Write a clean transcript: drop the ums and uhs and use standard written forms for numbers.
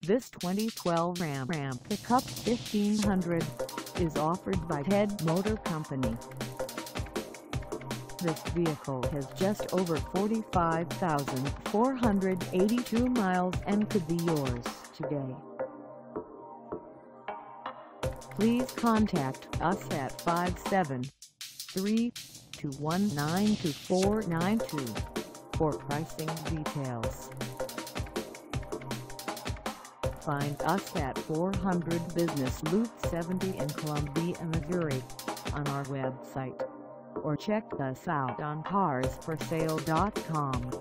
This 2012 Ram Pickup 1500 is offered by Ted Motor Company. This vehicle has just over 45,482 miles and could be yours today. Please contact us at 573-219-2492 for pricing details. Find us at 400 Business Loop 70 in Columbia, Missouri, on our website, or check us out on carsforsale.com.